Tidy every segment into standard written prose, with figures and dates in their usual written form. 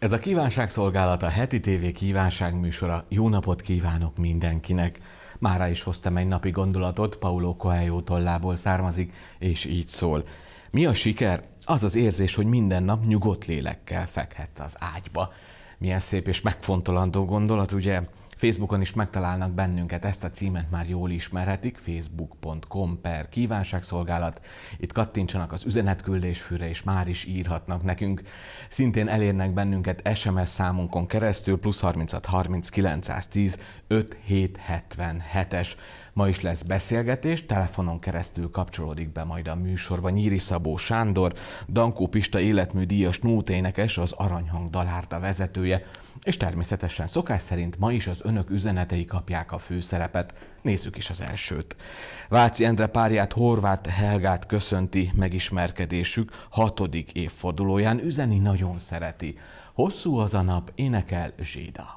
Ez a kívánságszolgálat a heti tévé kívánságműsora. Jó napot kívánok mindenkinek! Mára is hoztam egy napi gondolatot, Paulo Coelho tollából származik, és így szól. Mi a siker? Az az érzés, hogy minden nap nyugodt lélekkel fekhetsz az ágyba. Milyen szép és megfontolandó gondolat, ugye? Facebookon is megtalálnak bennünket, ezt a címet már jól ismerhetik, facebook.com/kívánságszolgálat. Itt kattintsanak az üzenetküldésfűre, és már is írhatnak nekünk. Szintén elérnek bennünket SMS számunkon keresztül, +36 30 910 5777-es. Ma is lesz beszélgetés, telefonon keresztül kapcsolódik be majd a műsorba Nyíri Szabó Sándor, Dankó Pista életműdíjas nóténekes, az Aranyhang dalárda vezetője, és természetesen szokás szerint ma is az önök üzenetei kapják a főszerepet. Nézzük is az elsőt. Váci Endre párját, Horváth Helgát köszönti megismerkedésük 6. évfordulóján, üzeni nagyon szereti. Hosszú az a nap, énekel Zséda.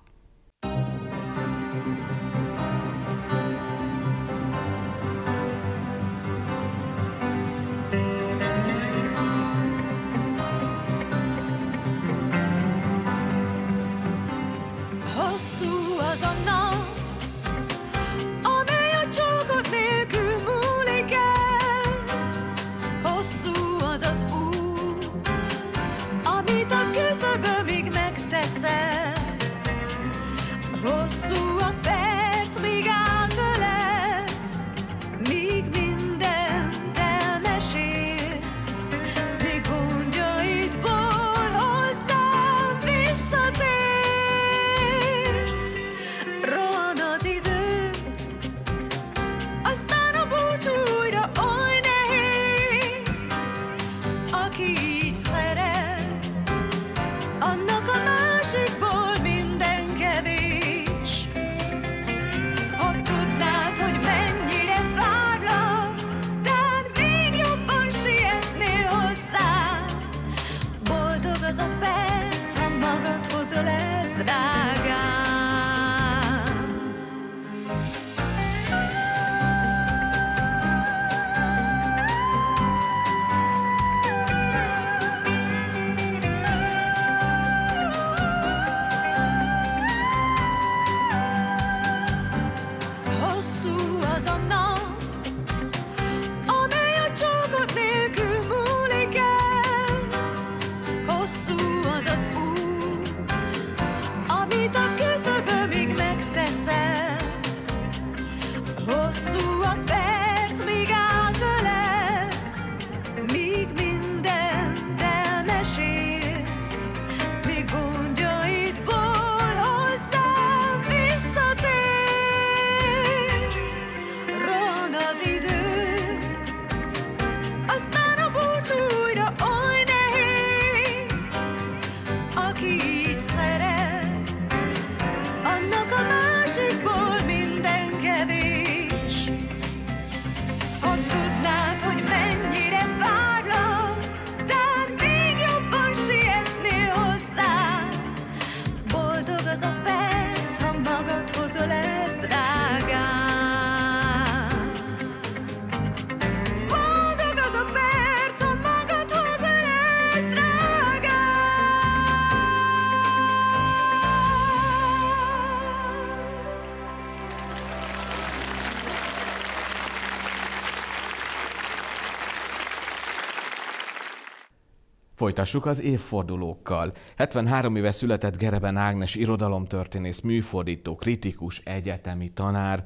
Folytassuk az évfordulókkal. 73 éve született Gereben Ágnes irodalomtörténész, műfordító, kritikus, egyetemi tanár.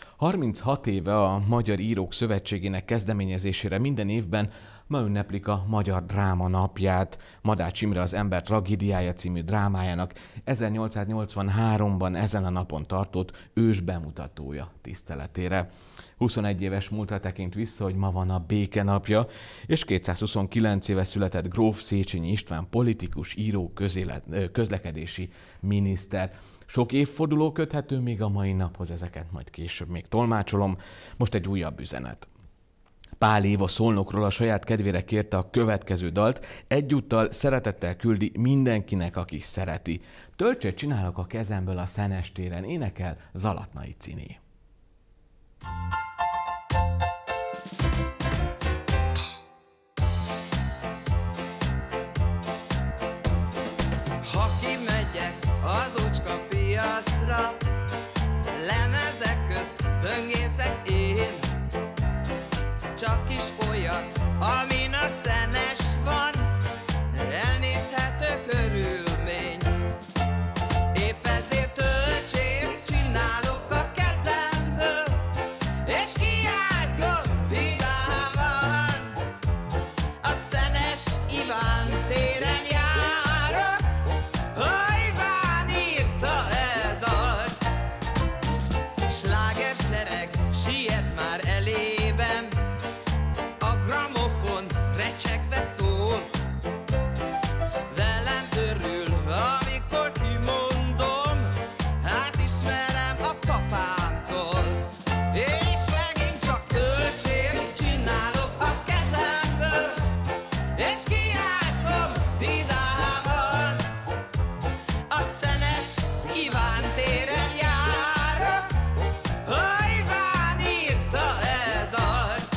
36 éve a Magyar Írók Szövetségének kezdeményezésére minden évben ma ünneplik a Magyar Dráma napját. Madács Imre az Ember tragédiája című drámájának 1883-ban ezen a napon tartott ős bemutatója tiszteletére. 21 éves múltra tekint vissza, hogy ma van a békenapja, és 229 éve született gróf Széchenyi István, politikus, író, közlekedési miniszter. Sok évforduló köthető még a mai naphoz, ezeket majd később még tolmácsolom. Most egy újabb üzenet. Pál Éva Szolnokról a saját kedvére kérte a következő dalt, egyúttal szeretettel küldi mindenkinek, aki szereti. Tölcsöt csinálok a kezemből a Szenestéren, énekel Zalatnai Ciné. Ha járja. Lemezek közt böngészek én, csak is olyat, amin a szenes van, elnézhető körülmény. Épp ezért töltsét csinálok a kezemből, és kiáltom vidáman. A Szenes Iván téren járok, ha Iván írta e dalt. Slágersereg siet már elében, a gramofon recsegve szól. Velem örül, amikor kimondom, hát ismerem a papámtól. És megint csak töltsét csinálok a kezemből, és kiáltom vidáman. A Szenes Iván téren járok, ha Iván írta e dalt.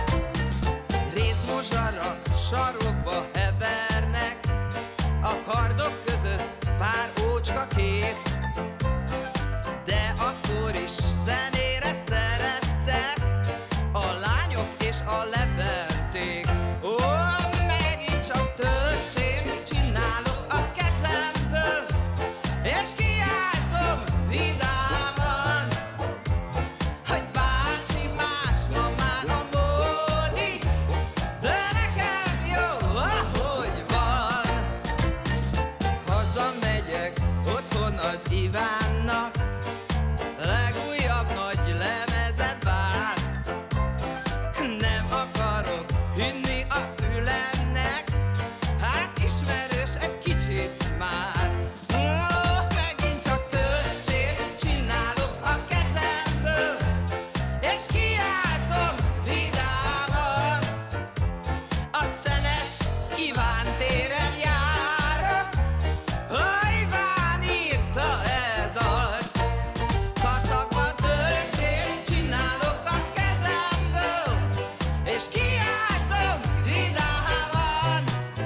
Rézmozsarak sarokba hevernek, a kardok között pár ócska kép, de akkor is zenére szerettek a lányok és a leventék. Ó, megint csak töltsét csinálok a kezemből, és kiáltom vidáman, hogy bárcsi más van már a módi, de nekem jó, ahogy van. Hazamegyek otthon az Ivánnak, legújabb nagy lemeze vár. Nem akarok hinni a fülemnek, hát ismerős egy kicsit már. Ó, megint csak töltsét csinálok a kezemből, és kiáltom vidáman. A Szenes Iván téren járok, ha Iván írta e dalt. Kacagva töltsét csinálok a kezemből, és kiáltom vidáman.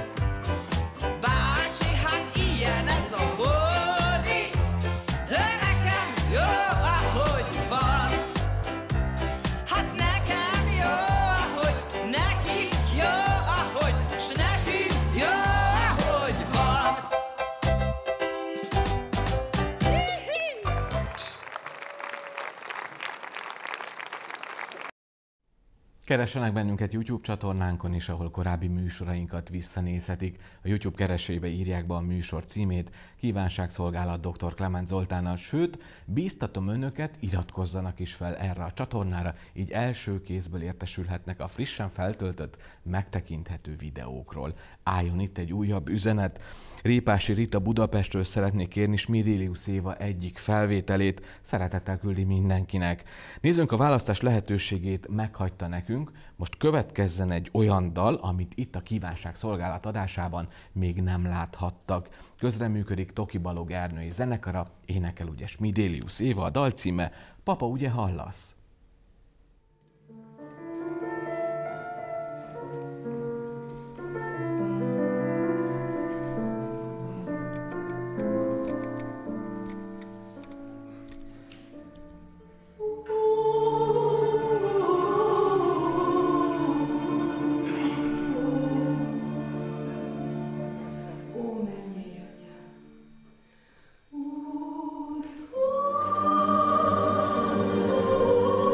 Bácsi, hát ilyen ez a módi, de nekem jó, ahogy van. Hát nekem jó, ahogy nekik jó, ahogy, s nekik jó, ahogy van. Keressenek bennünket YouTube csatornánkon is, ahol korábbi műsorainkat visszanézhetik. A YouTube keresébe írják be a műsor címét, Kívánságszolgálat dr. Klement Zoltánnal, sőt, bíztatom önöket, iratkozzanak is fel erre a csatornára, így első kézből értesülhetnek a frissen feltöltött, megtekinthető videókról. Álljon itt egy újabb üzenet. Répási Rita Budapestről szeretnék kérni Smidélius Éva egyik felvételét, szeretettel küldi mindenkinek. Nézzünk, a választás lehetőségét meghagyta nekünk, most következzen egy olyan dal, amit itt a Kívánságszolgálat adásában még nem láthattak. Közreműködik Toki Balog Ernői zenekara, énekel ugye Smidélius Éva, a dal címe Papa, ugye hallasz? Oh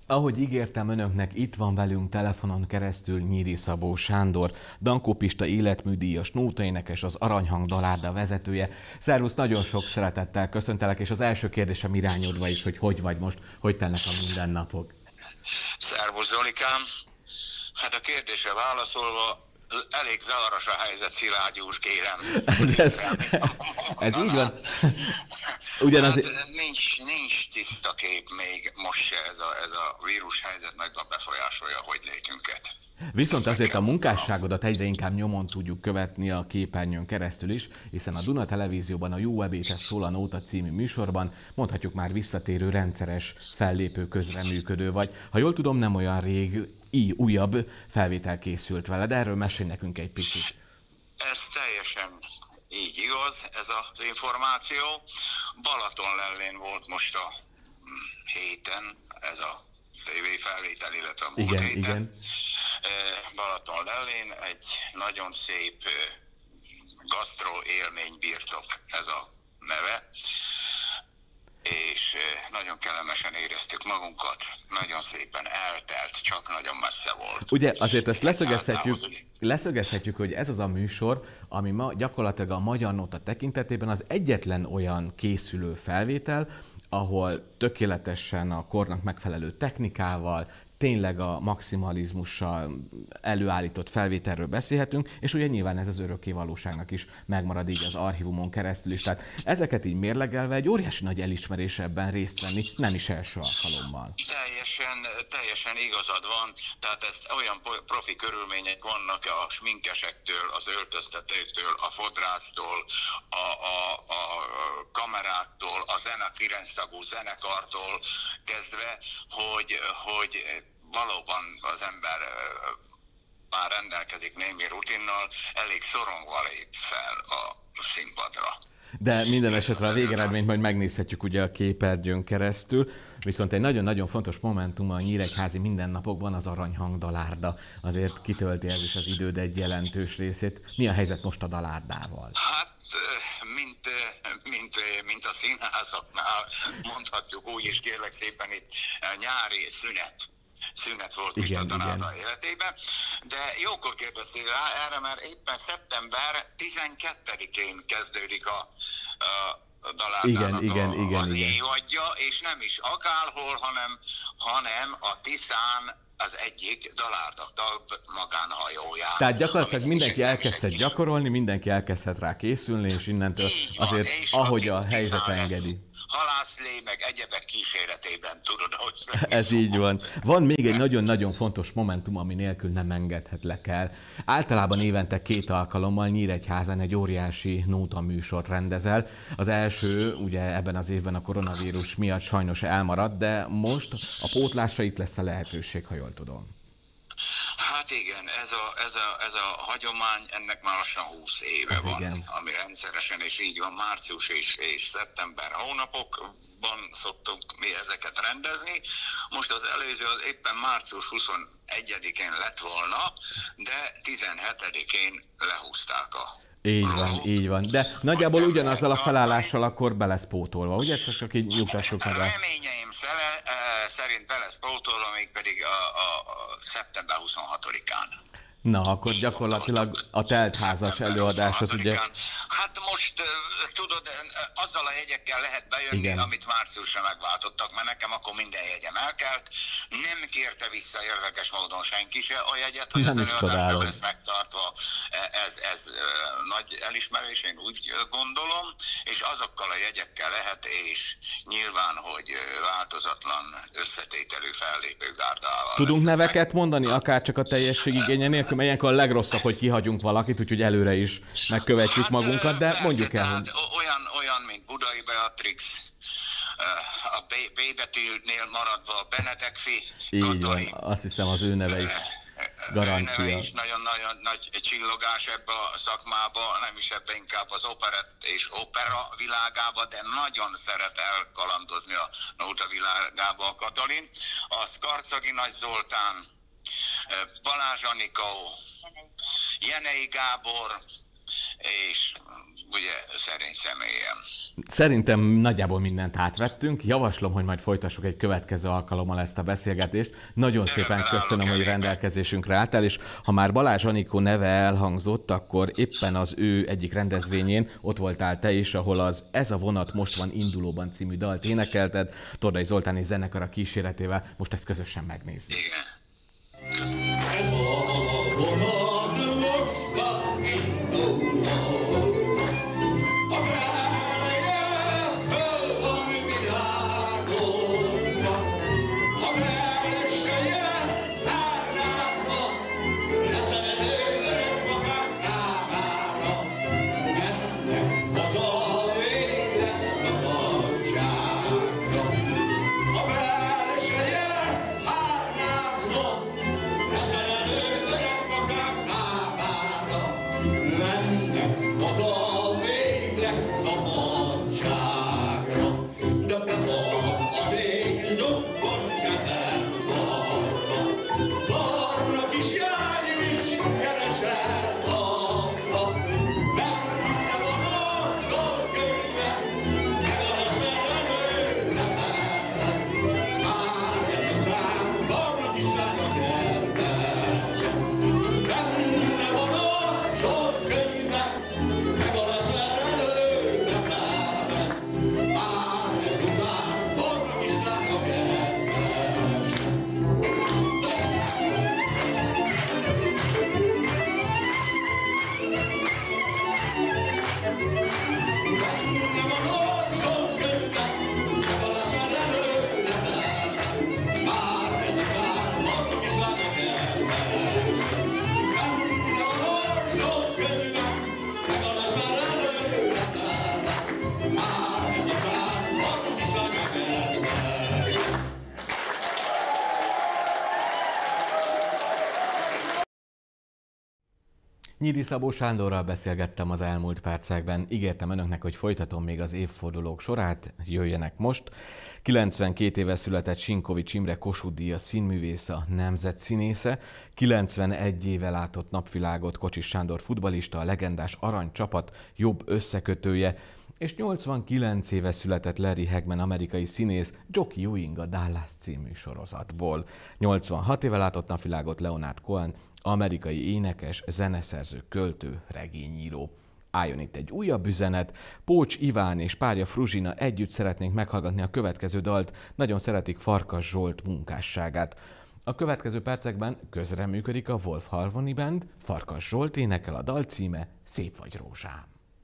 Ahogy ígértem önöknek, itt van velünk telefonon keresztül Nyíri Szabó Sándor, Dankó Pista életműdíjas nótaénekes, az Aranyhang dalárda vezetője. Szervusz, nagyon sok szeretettel köszöntelek, és az első kérdésem irányodva is, hogy vagy most, hogy telnek a mindennapok? Szervusz, Zolikám! Hát a kérdésre válaszolva, elég zavaros a helyzet, Szilágyi úr, kérem. Ez így van. Ugyanaz... Hát nincs tiszta kép még most se, ez a vírus helyzet nagyban befolyásolja a hogylétünket. Viszont azért a munkásságodat egyre inkább nyomon tudjuk követni a képernyőn keresztül is, hiszen a Duna Televízióban a Jó ebédhez szól a Nóta című műsorban mondhatjuk már visszatérő rendszeres fellépő, közreműködő vagy. Ha jól tudom, nem olyan rég újabb felvétel készült veled, erről mesélj nekünk egy picit. Ez teljesen így igaz, ez az információ. Balatonlellén volt most a héten ez a tévéfelvétel, illetve a múlt héten. Igen. Balatonlellén egy nagyon szép gasztro élménybirtok, ez a neve, és nagyon kellemesen éreztük magunkat, nagyon szépen eltelt, csak nagyon messze volt. Ugye azért ezt leszögezhetjük, hogy ez az a műsor, ami ma gyakorlatilag a Magyar Nóta tekintetében az egyetlen olyan készülő felvétel, ahol tökéletesen a kornak megfelelő technikával, tényleg a maximalizmussal előállított felvételről beszélhetünk, és ugye nyilván ez az örökké valóságnak is megmarad így az archívumon keresztül is. Tehát ezeket így mérlegelve egy óriási nagy elismerés ebben részt venni, nem is első alkalommal. Teljesen igazad van, tehát ezt olyan profi körülmények vannak a sminkesektől, az öltöztetőktől, a fodrásztól, a kameráktól, a 9 tagú zenekartól kezdve, hogy valóban az ember már rendelkezik némi rutinnal, elég szorongva lép fel a színpadra. De minden esetre a végeredményt majd megnézhetjük ugye a képernyőn keresztül, viszont egy nagyon-nagyon fontos momentum a nyíregyházi mindennapokban az Aranyhang dalárda. Azért kitölti ez is az időd egy jelentős részét. Mi a helyzet most a dalárdával? Hát, mint a színházaknál, mondhatjuk úgy, és kérlek szépen itt nyári szünet volt itt a dalárda életében, de jókor kérdeztél rá erre, mert éppen szeptember 12-én kezdődik a dalárdának az évadja, és nem is akárhol, hanem a Tiszán az egyik dalárda magánhajóján. Tehát gyakorlatilag mindenki elkezdhet gyakorolni, mindenki elkezdhet rá készülni, és innentől azért, ahogy a helyzet engedi. Halászlé, meg egyebek kíséretében, tudod, hogy... Ez így van. Van még egy nagyon-nagyon fontos momentum, ami nélkül nem engedhetlek el. Általában évente 2 alkalommal Nyíregyházán egy óriási nóta műsort rendezel. Az első, ugye ebben az évben a koronavírus miatt sajnos elmaradt, de most a pótlásra itt lesz a lehetőség, ha jól tudom. Hát igen, ez a hagyomány, ennek már lassan 20 éve ez van, igen. Ami rendszeresen, és így van, március és szeptember hónapokban szoktunk mi ezeket rendezni. Most az előző az éppen március 21-én lett volna, de 17-én lehúzták a... Így van. De nagyjából ugyanazzal a felállással akkor be lesz pótolva, ugye? Csak így nyugtassuk meg. Reményeim szerint be lesz pótolva, mégpedig a szeptember 26-án. Na, akkor gyakorlatilag a teltházas előadás az ugye... Hát most tudod, azzal a jegyekkel lehet bejönni, igen. Amit márciusra megváltottak, mert nekem akkor minden jegyem elkelt. Nem kérte vissza érdekes módon senki se a jegyet, hogy az előadás nem lesz megtartva. Ez nagy elismerés, én úgy gondolom, és azokkal a jegyekkel lehet, és nyilván, hogy változatlan összetételű fellépő gárdával. Tudunk neveket mondani, akár csak a teljesség igénye nélkül, mert ilyenkor a legrosszabb, hogy kihagyunk valakit, úgyhogy előre is megkövetjük magunkat, de mondjuk el, hogy... Olyan, mint Budai Beatrix, a B betűnél maradva a Benedekfi. Így van, azt hiszem az ő neve is garancia. Ő neve is nagyon-nagyon nagy csillogás ebbe a szakmába, nem is ebbe, inkább az operett és opera világába, de nagyon szeret elkalandozni a nóta világába a Katalin. A Szkarczagi Nagy Zoltán, Balázs Anikó, Jenei Gábor, és ugye szerény személyem. Szerintem nagyjából mindent átvettünk. Javaslom, hogy majd folytassuk egy következő alkalommal ezt a beszélgetést. Nagyon szépen köszönöm, hogy rendelkezésünkre álltál, és ha már Balázs Anikó neve elhangzott, akkor éppen az ő egyik rendezvényén ott voltál te is, ahol az Ez a vonat most van indulóban című dalt énekelted, Tordai Zoltán és zenekara kíséretével. Most ezt közösen megnézzük. Nyíri Szabó Sándorral beszélgettem az elmúlt percekben. Ígértem önöknek, hogy folytatom még az évfordulók sorát, jöjjenek most. 92 éve született Sinkovics Imre, Kossuth-díjas színművész, a nemzet színésze. 91 éve látott napvilágot Kocsis Sándor futballista, a legendás aranycsapat jobb összekötője. És 89 éve született Larry Hagman, amerikai színész, Jockey Ewing a Dallas című sorozatból. 86 éve látott napvilágot Leonard Cohen, amerikai énekes, zeneszerző, költő, regényíró. Álljon itt egy újabb üzenet. Pócs Iván és párja Fruzsina együtt szeretnénk meghallgatni a következő dalt. Nagyon szeretik Farkas Zsolt munkásságát. A következő percekben közreműködik a Wolf Harmony Band, Farkas Zsolt énekel, a dal címe Szép vagy rózsám.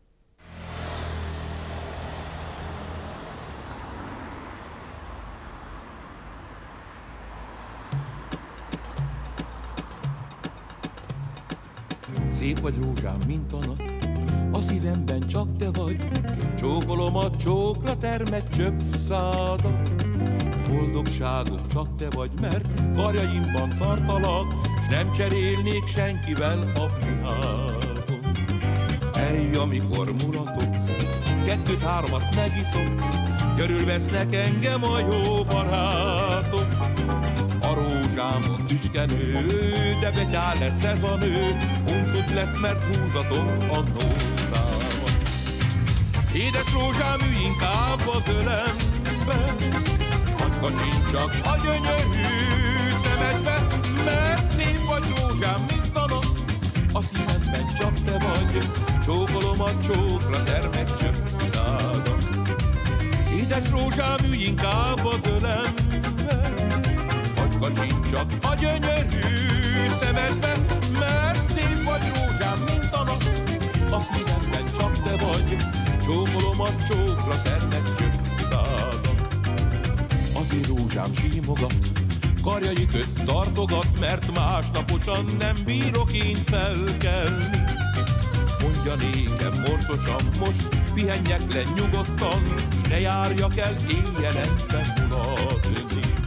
Szép vagy rózsám, mint a nap, a szívemben csak te vagy, csókolom a csókra termett csöppszádat. Boldogságom csak te vagy, mert karjaimban tartalak, s nem cserélnék senkivel a világon. Ej, amikor mulatok, kettőt-hármat megiszok, körülvesznek engem a jó barátok. A rózsámon tüskenő, de betyár lesz ez a nő, huncut lesz, mert húzatom a nótámat. Édes rózsám, ülj inkább az ölembe, hadd kacsincsak a gyönyörű szemedbe, mert szép vagy rózsám, mint a nap, a szívemben csak te vagy, csókolom a csókra termett csöppszádat. Édes rózsám, ülj inkább az ölembe, kacsincsak a gyönyörű szemedbe, mert szép vagy rózsám, mint a nap, a szívemben csak te vagy, csókolom a csókra termett csöppszádat. Azért rózsám símogat, karjai közt tartogat, mert másnaposan nem bírok én felkelni. Mondja nékem morcosan, most pihenjek le nyugodtan, s ne járjak el éjjelente mulatni.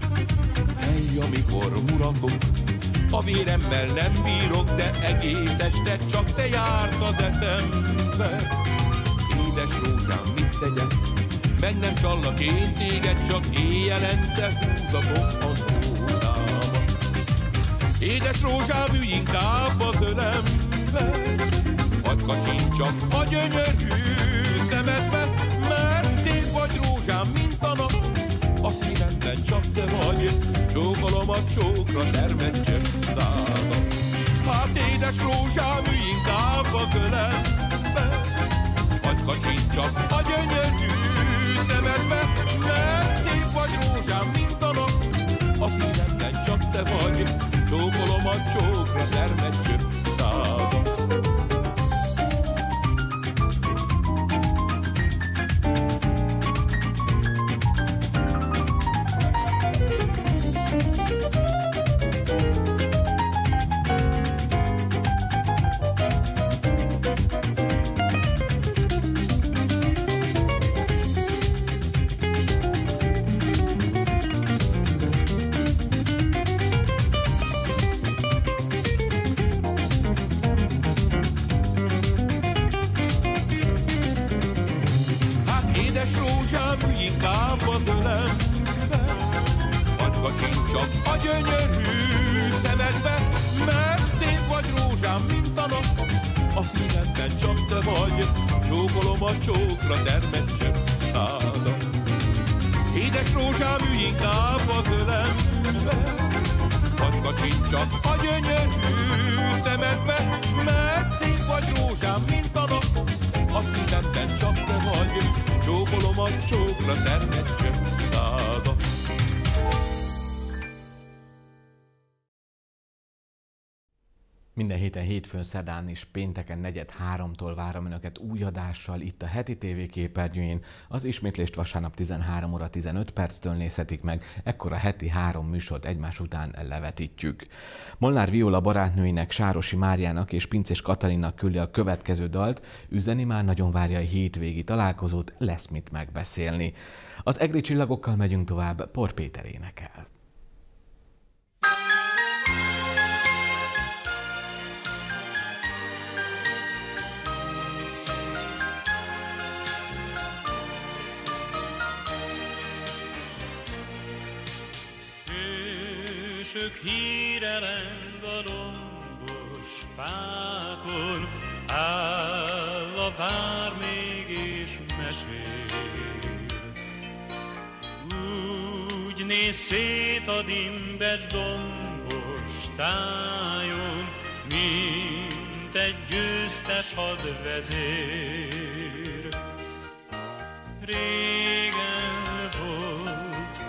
Amikor muratok, a véremmel nem bírok, de egész este csak te jársz az eszembe. Édes rózsám, mit tegyek? Meg nem csallak én téged, csak éjjelente húzatom a nótámat. Édes rózsám, ülj inkább az ölembe, hadd kacsincsak a gyönyörű szemedbe, mert a csókra termett csöpszáda. Hát édes rózsám, ülj inkább az ölembe, hadd kacsincsak a gyönyörű szemedbe, mert szép vagy rózsám, mint a nap, a szívemben csak te vagy, csókolom a csókra termett csöpszáda. Minden héten hétfőn, szerdán és pénteken 2:45-től várom Önöket új adással itt a Heti TV képernyőjén. Az ismétlést vasárnap 13:15 nézhetik meg, ekkor a heti 3 műsort egymás után levetítjük. Molnár Viola barátnőinek, Sárosi Máriának és Pinces Katalinnak küldi a következő dalt, üzeni már nagyon várja a hétvégi találkozót, lesz mit megbeszélni. Az egri csillagokkal megyünk tovább, Por Péter énekel. Hősök híre leng a lombos fákon, áll a vár még és mesél. Úgy néz szét a dimbes dombos tájon, mint egy győztes hadvezér. Régen volt,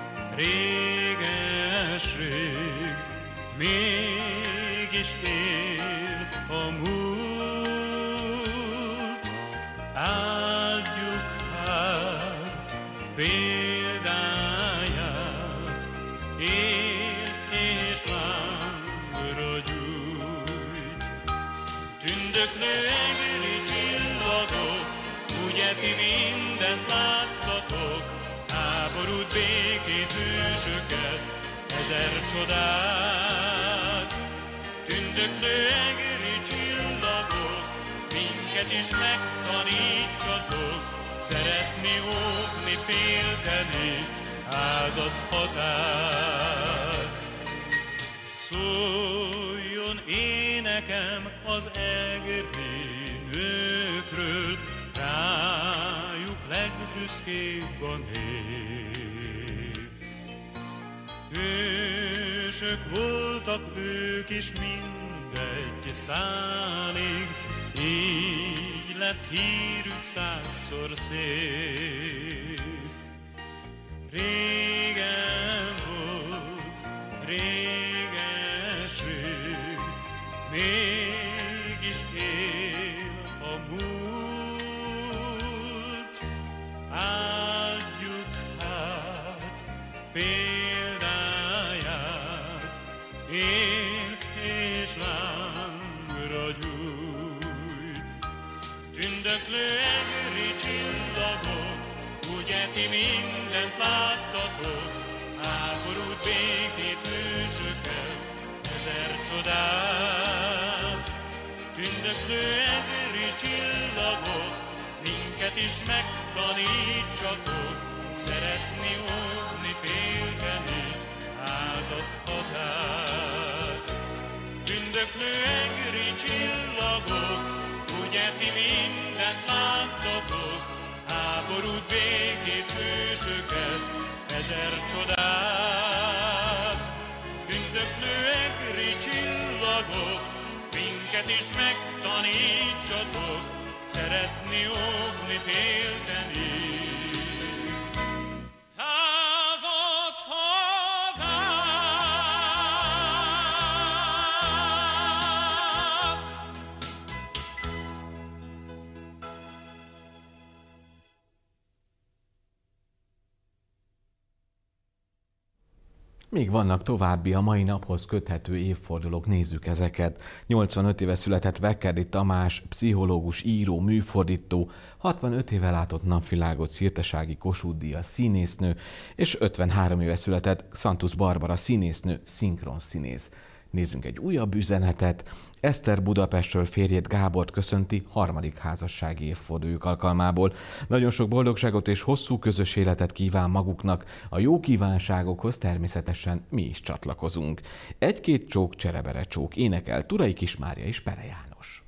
réges-rég, mégis él a múlt. Áldjuk hát példáját, él és lángra gyújt. Tündöklő egri csillagok, ugye ti mindent láttatok, háborút, békét, hősöket, ezer csodát. Tündöklő egri csillagok, minket is megtanítsatok, szeretni, óvni, félteni, házat, hazát. Szóljon énekem az egri nőkről, rájuk legbüszkébb a nép. Hősök voltak ők is mindegy szálig, így lett hírük 100-szor szép. Régen volt, réges-rég, mégis él a múlt. Áldjuk hát példáját, él és lángra gyújt. Tündöklő egri csillagok, ugye ti mindent láttatok, háborút, békét, hősöket, ezer csodát. Tündöklő egri csillagok, minket is megtanítsatok, szeretni, óvni, félteni, házat, hazát. Tündöklő egri csillagok, ugye ti mindent láttatok, háborút, békét, hősöket, ezer csodát. és megtanítsatok szeretni, óvni, félteni. Házat, hazát! Még vannak további a mai naphoz köthető évfordulók, nézzük ezeket. 85 éve született Vekkerdi Tamás, pszichológus, író, műfordító, 65 éve látott napvilágot Szirtesági Kossuth Díjas színésznő, és 53 éve született Xantus Barbara színésznő, szinkronszínész. Nézzünk egy újabb üzenetet. Eszter Budapestről férjét Gábort köszönti harmadik házassági évfordulójuk alkalmából. Nagyon sok boldogságot és hosszú közös életet kíván maguknak. A jó kívánságokhoz természetesen mi is csatlakozunk. Egy-két csók, cserebere csók, énekel Turai Kismária és Pere János.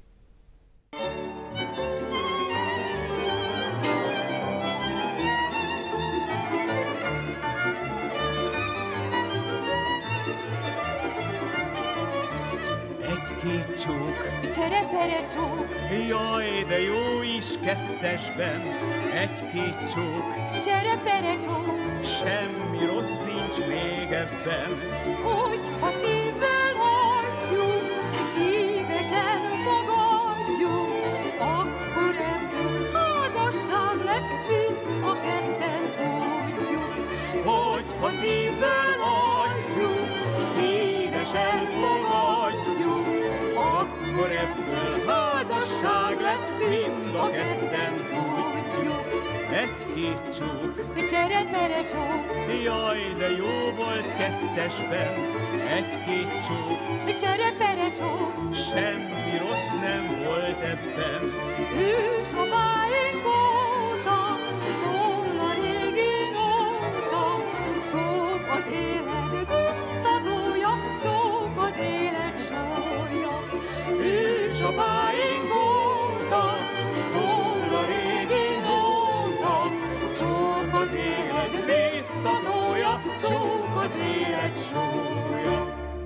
Egy-két csók, Cserepere csók, jaj, de jó is kettesben. Egy-két csók, cserepere csók, semmi rossz nincs még ebben. hogy ha szívvel hagyjuk, szívesen fogadjuk, akkor ebből házasság lesz, mi a ketten tudjuk. Hogy ha szívvel adjuk, szívesen fogadjuk, akkor ebből házasság lesz, mind a ketten tudjuk. Egy-két csók, Cserepere csók, jaj, de jó volt kettesben. Egy-két csók, cserepere csók, semmi rossz nem volt ebben. hűs a váink óta, szól a régi nóta, csók az élet biztatója, csók az élet sója. Hűs a báink óta, szól a régi nóta, csók az élet biztatója, csók az élet sója.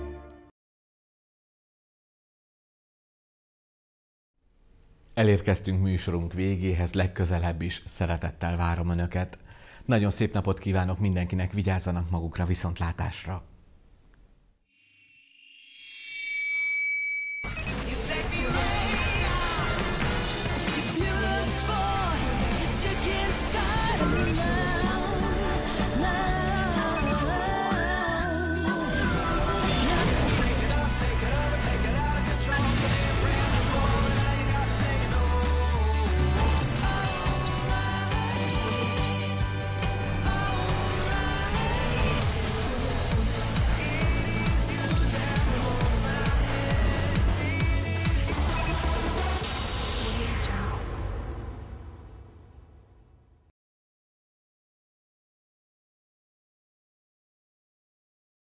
Elérkeztünk műsorunk végéhez, legközelebb is szeretettel várom Önöket. Nagyon szép napot kívánok mindenkinek, vigyázzanak magukra, viszontlátásra!